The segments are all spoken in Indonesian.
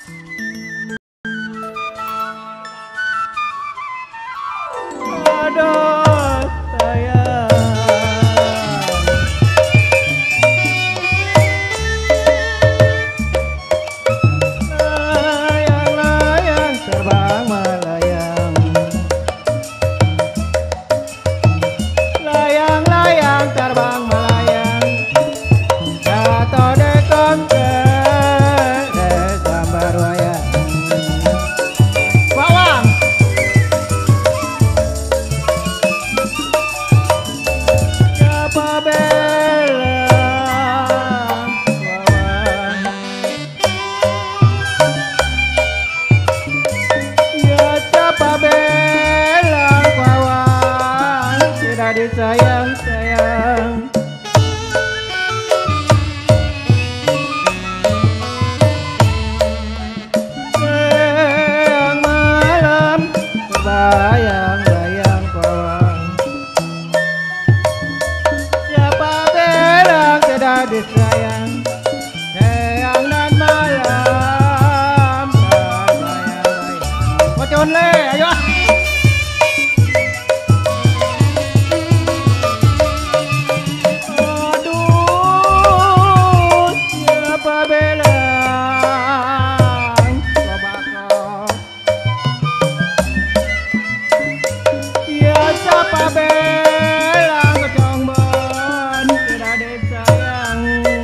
Aduh sayang. Layang-layang terbang melayang. Layang-layang terbang melayang. Jatuh di konke desa Barwayang. Bawang. Siapa belang bawang. Ya siapa belang bawang. Tidak disayang-sayang. Siang malam bayang-bayang bawang. Siapa bilang tidak disayang? Siang dan malam bayang-bayang. Mocon le, ayo. Aduh, siapa bilang kobako? Ya siapa bilang kecombon tidak disayang?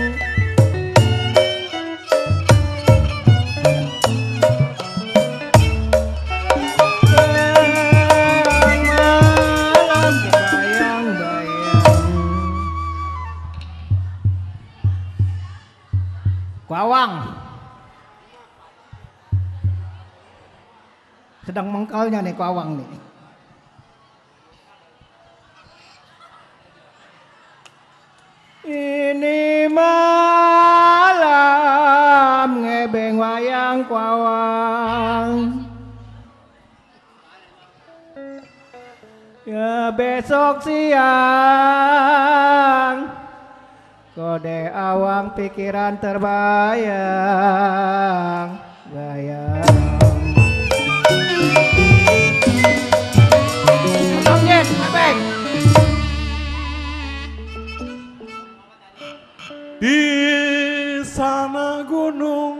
Siang malam bayang-bayang. Kuawang sedang mengkalnya nih kuawang nih. Ini malam ngebeng wayang kuawang. Ya besok siang kode awang pikiran terbayang bayang. Yes, Abeng. Di sana gunung,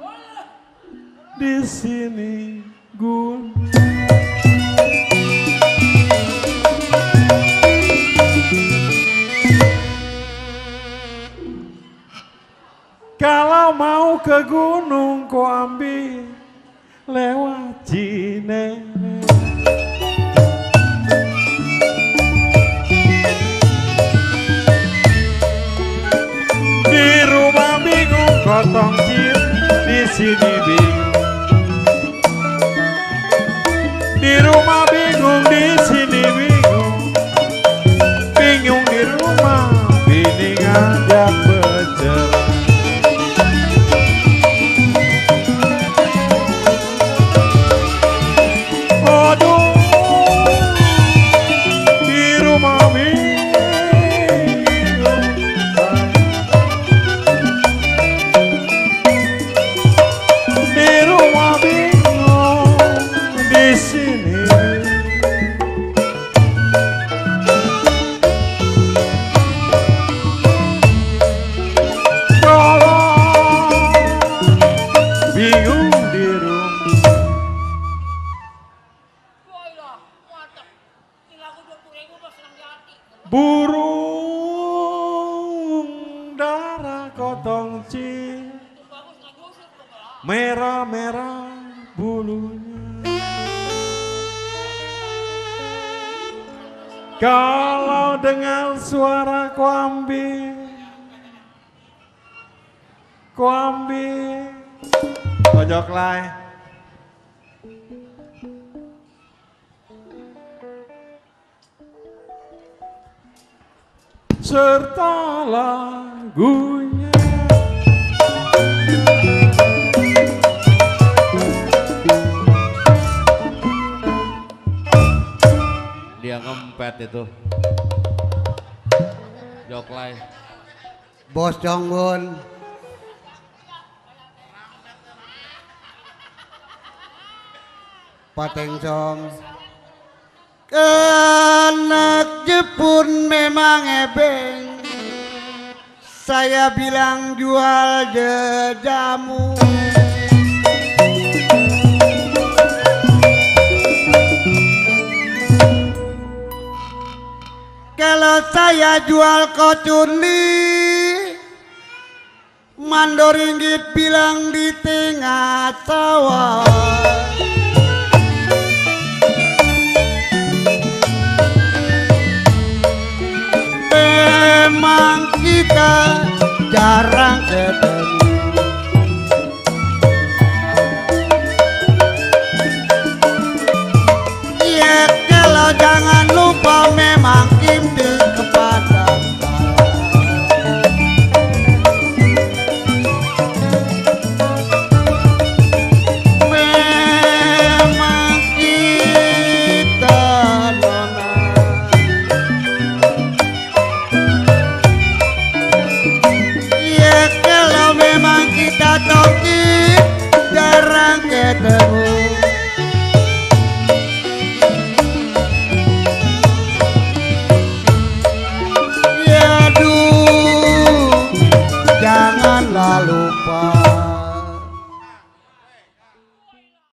di sini gunung. Kalau mau ke gunung kau ambil lewat Cinere. Di rumah bingung kotong cil, di sini bingung. Di rumah bingung, di sini bingung. Bingung di rumah, bini ngajak berjalan. Aduh, di rumah bingung. Di rumah bingung, di sini. Kalau bingung di rumah. Burung dara kotong cil, merah-merah bulunya. Kalau dengar suara kuambil, pojok lai. Serta lagunya. Dia ngempet itu. Joklay. Bos Jonggun. Patengsong kenek Jepun memang ebeng, saya bilang jual jamu. Kalau saya jual kocuni, Mandoringgit bilang di tengah sawah. Memang kita jarang ketemu.